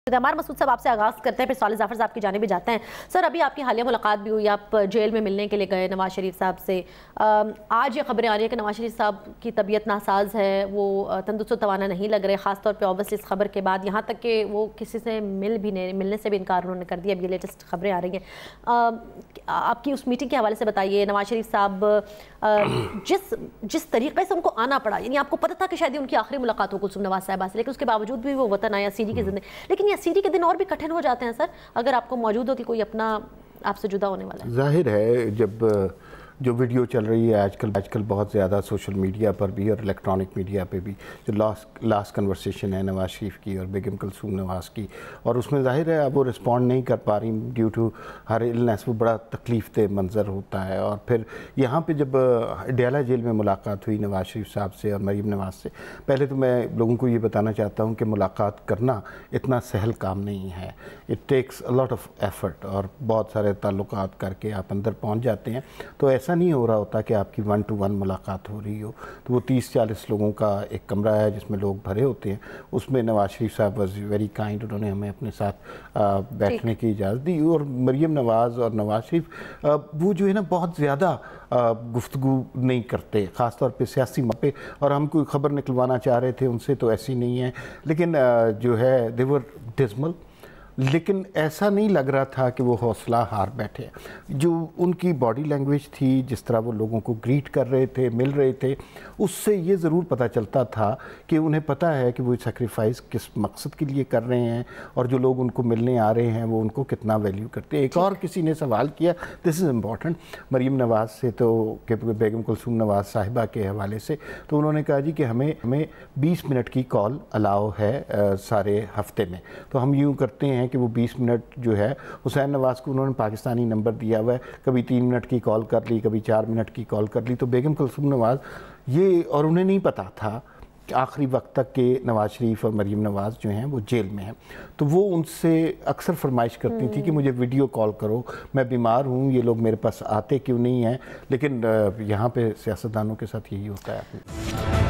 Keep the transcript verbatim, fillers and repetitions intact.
अम्मार मसूद साहब आपसे आगाज़ करते हैं, फिर सवाल जाफर साहब की जाने भी जाते हैं। सर, अभी आपकी हालिया मुलाकात भी हुई, आप जेल में मिलने के लिए गए नवाज शरीफ साहब से। आज ये खबरें आ रही है कि नवाज शरीफ साहब की तबीयत नासाज है, वो तंदुरुस्त तवाना नहीं लग रहे, ख़ासतौर पे ऑब्वियसली इस खबर के बाद, यहाँ तक कि वो किसी से मिल भी नहीं मिलने से भी इनकार उन्होंने कर दिया। अब ये लेटेस्ट खबरें आ रही हैं, आपकी उस मीटिंग के हवाले से बताइए। नवाज शरीफ साहब जिस जिस तरीके से उनको आना पड़ा, यानी आपको पता था कि शायद उनकी आखिरी मुलाकात हो कुलसूम नवाज साहबा से, लेकिन उसके बावजूद भी वो वतन आया सीरी की ज़िंदगी। लेकिन ये सीरी के दिन और भी कठिन हो जाते हैं सर, अगर आपको मौजूद हो कि कोई अपना आपसे जुदा होने वाला है। जाहिर है, जब जो वीडियो चल रही है आजकल आजकल बहुत ज़्यादा सोशल मीडिया पर भी और इलेक्ट्रॉनिक मीडिया पे भी, जो लास्ट लास्ट कन्वर्सेशन है नवाज शरीफ की और बेगम कुलसूम नवाज की, और उसमें जाहिर है अब वो रिस्पॉन्ड नहीं कर पा रही ड्यू टू हर इलनेस, वो बड़ा तकलीफ दे मंज़र होता है। और फिर यहाँ पे जब डेला जेल में मुलाकात हुई नवाज शरीफ साहब से और मरीम नवाज से, पहले तो मैं लोगों को ये बताना चाहता हूँ कि मुलाकात करना इतना सहल काम नहीं है। It takes a lot of effort, और बहुत सारे ताल्लुकात करके आप अंदर पहुँच जाते हैं। तो ऐसा नहीं हो रहा होता कि आपकी वन टू वन मुलाकात हो रही हो। तो वो तीस चालीस लोगों का एक कमरा है जिसमें लोग भरे होते हैं, उसमें नवाज शरीफ साहब वॉज वेरी काइंड, उन्होंने हमें अपने साथ आ, बैठने की इजाज़त दी। और मरीम नवाज़ और नवाज शरीफ आ, वो जो है ना बहुत ज़्यादा गुफ्तगू नहीं करते, ख़ास तौर पे सियासी मौके पे, और हम कोई ख़बर निकलवाना चाह रहे थे उनसे तो ऐसी नहीं है। लेकिन आ, जो है दे वर डिस्मल, लेकिन ऐसा नहीं लग रहा था कि वो हौसला हार बैठे। जो उनकी बॉडी लैंग्वेज थी, जिस तरह वो लोगों को ग्रीट कर रहे थे, मिल रहे थे, उससे ये ज़रूर पता चलता था कि उन्हें पता है कि वो सेक्रीफाइस किस मकसद के लिए कर रहे हैं, और जो लोग उनको मिलने आ रहे हैं वो उनको कितना वैल्यू करते हैं। एक और किसी ने सवाल किया, this is important, Maryam Nawaz से, तो बेगम कुलसूम नवाज़ साहिबा के हवाले से, तो उन्होंने कहा जी कि हमें हमें बीस मिनट की कॉल अलाउ है आ, सारे हफ्ते में। तो हम यूँ करते हैं कि वो बीस मिनट जो है, हुसैन नवाज़ को उन्होंने पाकिस्तानी नंबर दिया हुआ है, कभी तीन मिनट की कॉल कर ली, कभी चार मिनट की कॉल कर ली। तो बेगम कुलसूम नवाज़ ये, और उन्हें नहीं पता था कि आखिरी वक्त तक के नवाज शरीफ और मरीम नवाज़ जो हैं वो जेल में हैं। तो वो उनसे अक्सर फरमाइश करती थी कि मुझे वीडियो कॉल करो, मैं बीमार हूँ, ये लोग मेरे पास आते क्यों नहीं हैं। लेकिन यहाँ पे सियासतदानों के साथ यही होता है।